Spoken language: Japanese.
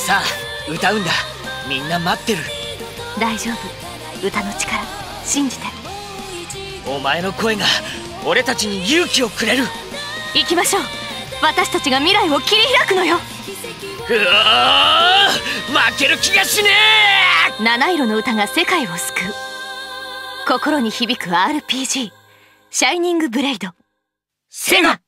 さあ歌うんだ。みんな待ってる。 大丈夫、歌の力信じて。 お前の声が俺たちに勇気をくれる。 行きましょう。私たちが未来を切り開くのよ。 うわー、負ける気がしねえ。 七色の歌が世界を救う。心に響く RPG シャイニングブレイド。 セガ